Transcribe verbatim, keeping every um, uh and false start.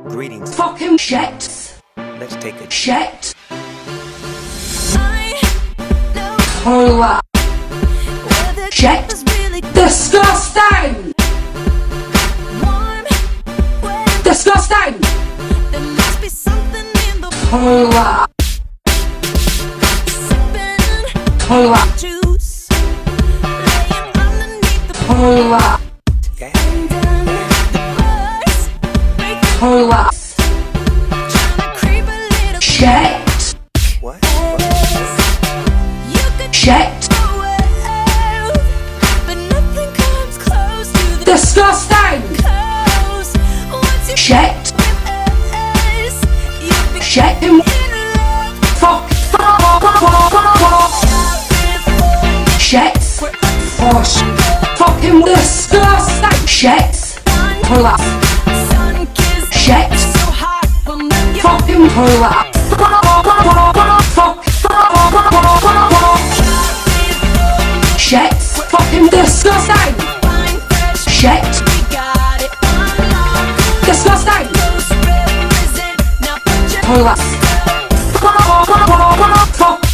Greetings. Fucking shit. Let's take a Shit. Toilet. Shit. Disgusting. Disgusting. Toilet. Toilet. Toilet. Toilet. Shit. What? Shit. Disgusting. Shit. Shit. Fuck. Shit. Fuck. Fucking disgusting. Shit. Toilet. Shit. Fucking toilet. Fuck. Shit. Fucking disgusting. Shit. Disgusting. Toilet. Fuck.